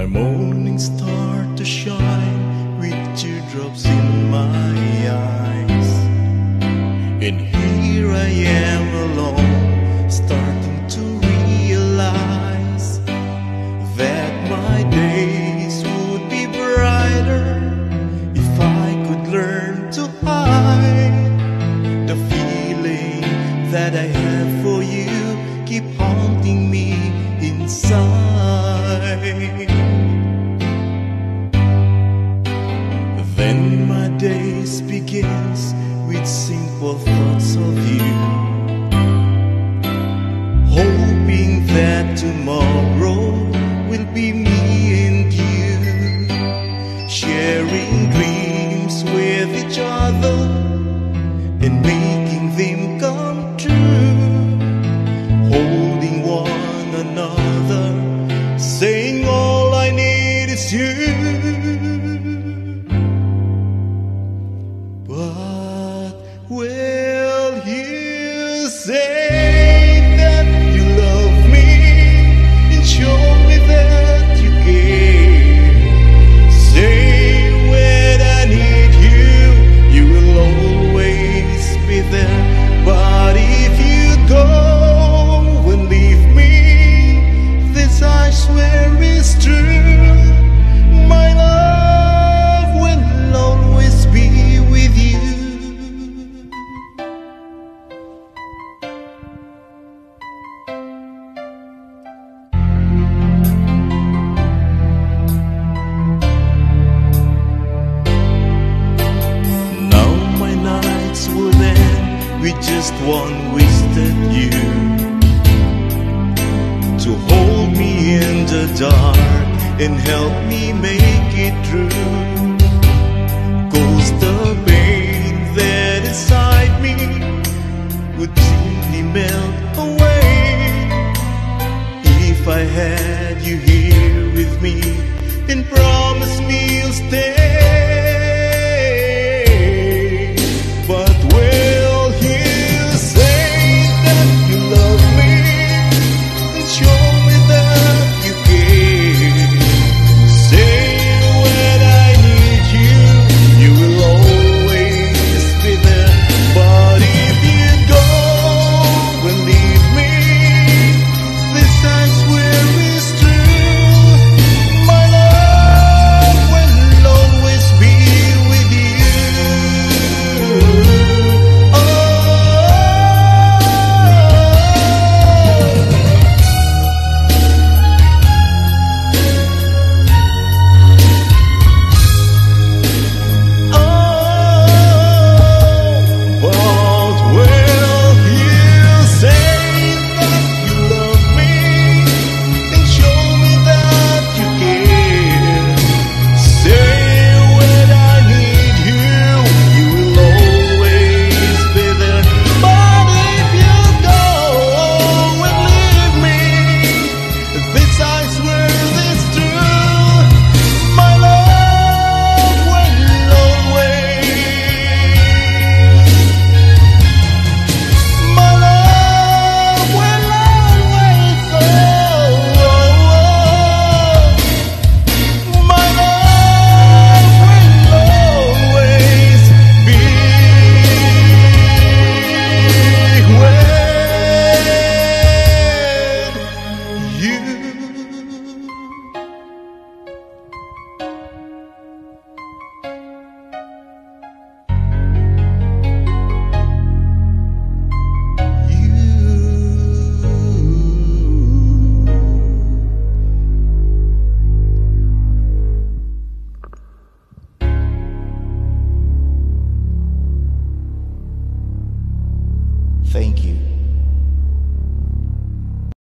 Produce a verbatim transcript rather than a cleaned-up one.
morning start to shine with teardrops in my eyes, and here I am alone, starting to realize that my days would be brighter if I could learn to hide the feeling that I have for you. Keep haunting me inside. Then my days begins with simple thoughts of you, hoping that tomorrow will be me and you, sharing dreams with each other and making them come true, holding one another, saying all I need is you. But will you say that you love me and show me that you care? Say when I need you, you will always be there. But if you go and leave me, this I swear is true. My love will always be with you. Now my nights will end with just one wasted you, to hold me in the dark and help me make it through. 'Cause the pain that inside me would simply melt away if I had you here with me and promise me you'll stay.